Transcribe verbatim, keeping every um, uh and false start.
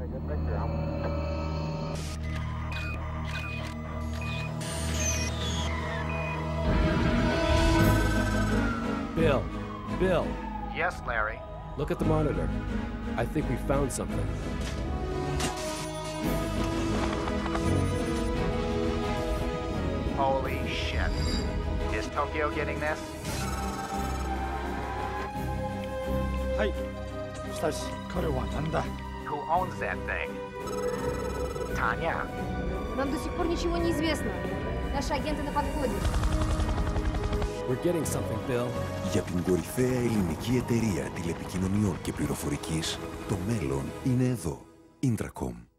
Bill, Bill. Yes, Larry. Look at the monitor. I think we found something. Holy shit. Is Tokyo getting this? はい。しかし彼は何だ Who owns that thing? Tanya? Нам до сих пор ничего не известно. Наши агенты на подходе. We're getting something, Bill. Για την κορυφαία ελληνική εταιρεία τηλεπικοινωνιών και πληροφορικής, το μέλλον είναι εδώ. Intracom.